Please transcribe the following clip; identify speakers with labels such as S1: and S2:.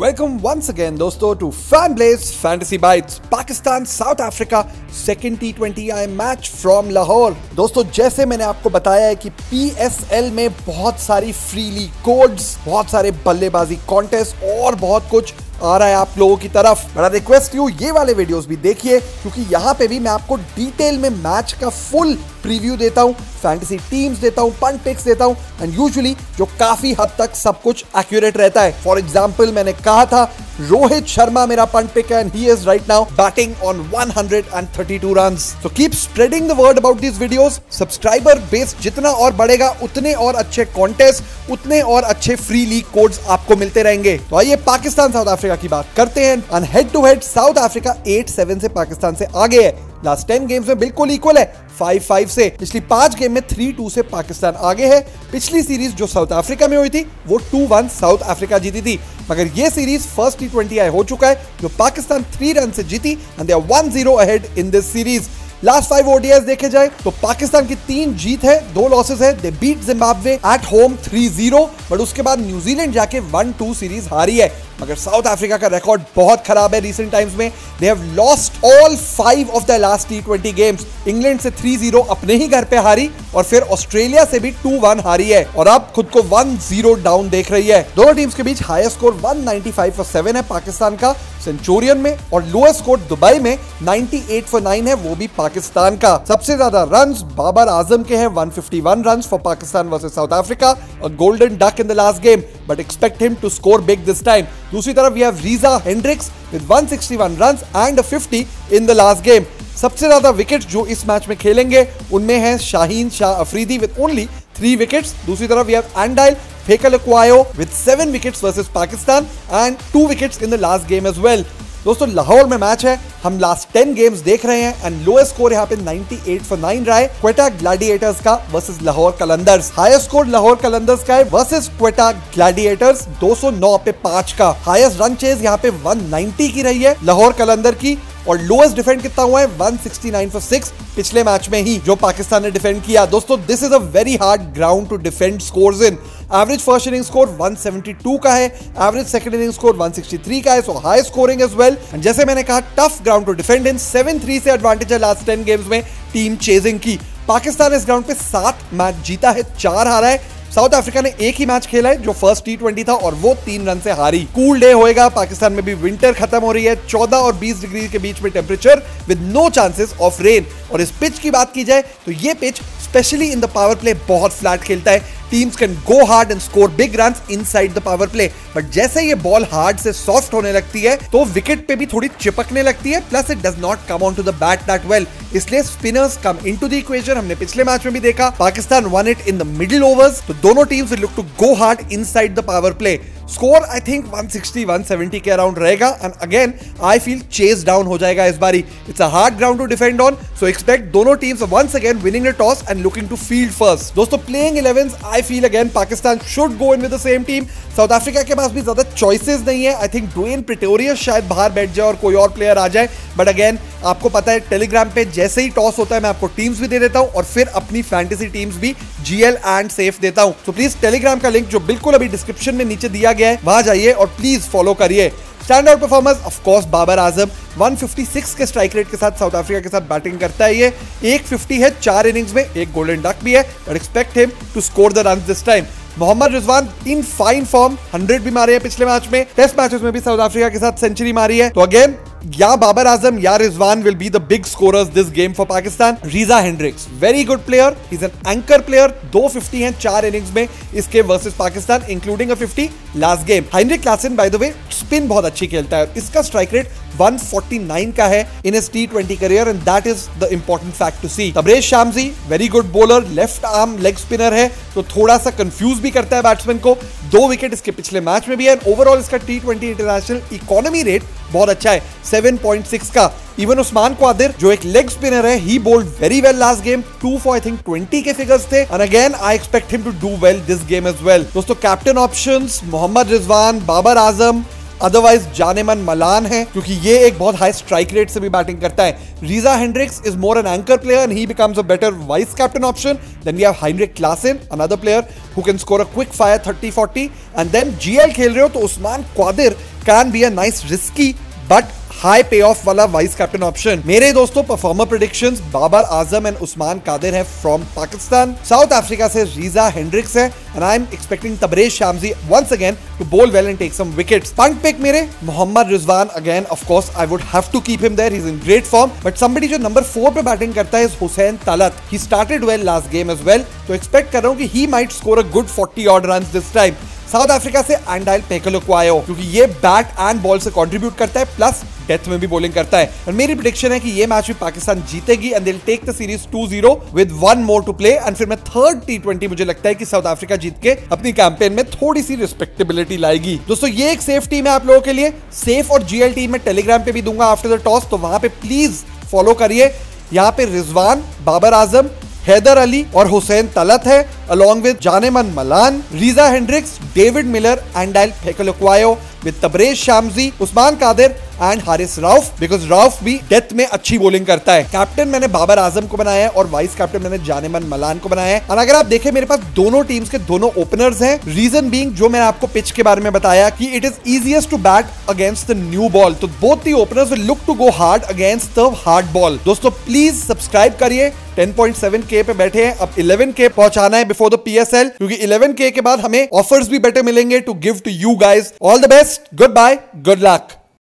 S1: Welcome once again दोस्तों to FanBlaze Fantasy Bites Pakistan South Africa second T20I match from Lahore. दोस्तों जैसे मैंने आपको बताया है कि PSL में बहुत सारी फ्रीली कोड्स, बहुत सारे बल्लेबाजी कॉन्टेस्ट और बहुत कुछ आ रहा है आप लोगों की तरफ। बड़ा रिक्वेस्ट यू ये वाले वीडियोस भी देखिए क्योंकि यहाँ पे भी मैं आपको डिटेल में मैच का फुल प्रीव्यू देता हूँ, फैंटेसी टीम्स देता हूँ, पंट पिक्स देता हूँ एंड यूजुअली जो काफी हद तक सब कुछ एक्यूरेट रहता है। फॉर एग्जांपल मैंने कहा था रोहित शर्मा मेरा पंट पिक है and he is right now batting on 132 runs. So keep spreading the word about these videos. Subscriber base जितना और बढ़ेगा उतने और अच्छे कॉन्टेस्ट, उतने और अच्छे फ्री लीग कोड्स आपको मिलते रहेंगे। तो आइए पाकिस्तान साउथ अफ्रीका की बात करते हैं। And head to head South Africa 8-7 से पाकिस्तान से आगे है। लास्ट 10 गेम्स में बिल्कुल इक्वल है 5-5 से। पिछली 5 गेम में 3-2 से पाकिस्तान आगे है। पिछली सीरीज जो साउथ अफ्रीका में हुई थी वो 2-1 साउथ अफ्रीका जीती थी, मगर ये सीरीज फर्स्ट T20I हो चुका है जो पाकिस्तान 3 रन से जीती and they are 1-0 ahead in this series. Last 5 ODIs देखे जाए तो पाकिस्तान की 3 जीत है, 2 लॉसेस है। They beat Zimbabwe at home 3-0, but उसके बाद न्यूजीलैंड जाके 1-2 सीरीज हारी है। मगर साउथ अफ्रीका का रिकॉर्ड बहुत खराब है रिसेंट टाइम्स में। They have lost all 5 off the last T20 games. England से 3-0 अपने ही घर पे हारी और फिर ऑस्ट्रेलिया से भी 2-1 हारी है और अब खुद को 1-0 डाउन देख रही है। दोनों टीम्स के बीच हाईएस्ट स्कोर 195 for 7 है पाकिस्तान का सेंचुरियन में, और लोएस्ट स्कोर दुबई में 98 for 9 है, वो भी पाकिस्तान का। सबसे ज्यादा रन्स बाबर आजम के हैं 151 runs for Pakistan versus South Africa, a golden duck in the last game but expect him to score big this time. दूसरी तरफ we have Reeza Hendricks with 161 runs and 50 in the last game. सबसे ज्यादा wickets जो इस match में खेलेंगे उनमें है Shaheen Shah Afridi with only 3 wickets. दूसरी तरफ we have Andile Phehlukwayo with 7 wickets versus Pakistan and 2 wickets in the last game as well. दोस्तों लाहौर में मैच है, हम लास्ट 10 गेम्स देख रहे हैं एंड लोएस्ट स्कोर यहाँ पे 98 for 9 रहा है क्वेटा ग्लैडिएटर्स का versus Lahore Qalandars. Highest score Lahore Qalandars का है वर्सेस क्वेटा ग्लैडिएटर्स 209 पे 5 का। हाईएस्ट रन चेज यहाँ पे 190 की रही है लाहौर कलंदर की, और लोएस्ट डिफेंड कितना हुआ है 169 for 6 पिछले मैच में ही जो पाकिस्तान ने डिफेंड किया। दोस्तों this is a very hard ground to defend scores in. Average first inning score 172 का है, एवरेज सेकंड इनिंग स्कोर 163 का है, so high scoring as well. And जैसे मैंने कहा tough ground to defend in. 7-3 से एडवांटेज है लास्ट 10 गेम्स में टीम चेजिंग की। पाकिस्तान इस ग्राउंड पे 7 मैच जीता है, 4 हारा है। साउथ अफ्रीका ने एक ही मैच खेला है जो फर्स्ट T20 था और वो 3 रन से हारी। कूल डे होएगा, पाकिस्तान में भी विंटर खत्म हो रही है। 14 और 20 डिग्री के बीच में temperature with no chances of rain. और इस पिच की बात की जाए तो ये pitch specially in the power play बहुत फ्लैट खेलता है। Teams can go hard and score big runs inside the power play, but जैसे ये बॉल हार्ड से सॉफ्ट होने लगती है तो विकेट पे भी थोड़ी चिपकने लगती है, plus it does not come on to the bat that well. इसलिए spinners come into the equation. हमने पिछले मैच में भी देखा Pakistan won it in the middle overs, तो दोनों teams will look to go hard inside the power play. Score I think 160-170 के around रहेगा and again I feel chase down हो जाएगा इस बारी। It's a hard ground to defend on, so expect दोनों teams once again winning the toss and looking to field first. दोस्तों playing 11s I feel again Pakistan should go in with the same team. South Africa के पास भी ज्यादा choices नहीं है। I think Dwaine Pretorius शायद बाहर बैठ जाए और कोई और प्लेयर आ जाए, बट अगेन आपको पता है टेलीग्राम पे जैसे ही टॉस होता है मैं आपको टीम्स भी दे देता हूं और फिर अपनी फैंटेसी टीम्स भी GL एंड सेफ देता हूं। तो प्लीज टेलीग्राम का लिंक जो बिल्कुल अभी डिस्क्रिप्शन में नीचे दिया गया है वहां जाइए और प्लीज फॉलो करिए। Stand out performance of course Babar Azam 156 के स्ट्राइक रेट के साथ साउथ अफ्रीका के साथ बैटिंग करता है। ये 150 है 4 इनिंग्स में, एक गोल्डन डक भी है, but expect him to score the runs this time. Mohammad Rizwan in fine form, 100 भी मारे हैं पिछले मैच में। टेस्ट मैचेस में भी साउथ अफ्रीका के साथ सेंचुरी मारी है। तो अगेन या बाबर आजम या Rizwan will be the big scorers this game for Pakistan. Reeza Hendricks very good player, he is an anchor player. 250 हैं 4 इनिंग्स में इसके versus Pakistan, including a 50 last game. Heinrich Klaasen by the way spin बहुत अच्छी खेलता है, इसका स्ट्राइक रेट 149 का है in his T20 career and that is the important fact to see. Tabraiz Shamsi very good bowler, left arm leg spinner है, तो थोड़ा सा कंफ्यूज भी करता है बैट्समैन को। 2 विकेट इसके पिछले मैच में भी है। ओवरऑल इसका T20 इंटरनेशनल इकोनॉमी रेट बहुत अच्छा है 7.6 का। इवन उस्मान क्वादिर जो एक लेग स्पिनर है, he bowled very well last game, 2 for I think 20 के फिगर्स थे and again I expect him to do well this game as well. दोस्तों captain options Mohammad Rizwan, Babar Azam, otherwise Janneman Malan है क्योंकि ये एक बहुत हाई स्ट्राइक रेट से भी बैटिंग करता है। Reeza Hendricks is more an anchor player and he becomes a better vice captain option. Then we have Heinrich Klaasen, another player who can score a quick fire 30-40 and then GL खेल रहे हो तो Usman Qadir can be a nice risky but high pay off वाला vice captain option. मेरे दोस्तों performer predictions Babar Azam and Usman Qadir है from Pakistan. South Africa से Reeza Hendricks है and I am expecting Tabraiz Shamsi once again to bowl well and take some wickets. Punt pick मेरे Mohammad Rizwan again, of course I would have to keep him there, he is in great form, but somebody जो number 4 पे batting करता है is Hussain Talat. He started well last game as well, तो expect कर रहा हूं कि he might score a good 40 odd runs this time. South Africa से एंडाइल पेकलोक्वायो, क्योंकि ये बैट एंड बॉल से कंट्रीब्यूट करता है प्लस डेथ में भी बॉलिंग करता है। और मेरी प्रेडिक्शन है कि ये मैच भी पाकिस्तान जीतेगी and they will take the series 2-0 with 1 more to play. And फिर मैं थर्ड T20 मुझे लगता है कि साउथ अफ्रीका जीत के अपनी कैंपेन में थोड़ी सी रिस्पेक्टेबिलिटी लाएगी। दोस्तों ये एक सेफ टीम है आप लोगों के लिए, सेफ और GL टीम में टेलीग्राम पे भी दूंगा आफ्टर द टॉस, तो वहां पे प्लीज फॉलो करिए। यहाँ पे रिजवान, बाबर आजम, हैदर अली और हुसैन तलत है, along with Janneman Malan, Reeza Hendricks, David Miller, Andile Phehlukwayo with Tabraiz Shamsi, Usman Qadir and Haris Rauf, because Rauf भी डेथ में अच्छी बॉलिंग करता है। कैप्टन मैंने बाबर आजम को बनाया है और वाइस कैप्टन मैंने जानेमन मलान को बनाया है। और अगर आप देखें मेरे पास दोनों टीम्स के दोनों ओपनर्स हैं, रीजन बीइंग जो मैंने आपको पिच के बारे में बताया कि it is easiest to bat against the new ball, तो both the openers will look to go hard against the hard ball. दोस्तों प्लीज सब्सक्राइब करिए, 10.7K पे बैठे हैं, अब 11K पहुंचाना है बिफोर द PSL, क्योंकि 11K के बाद हमें ऑफर्स भी बेटर मिलेंगे to give to you guys. All the best, good bye, good luck.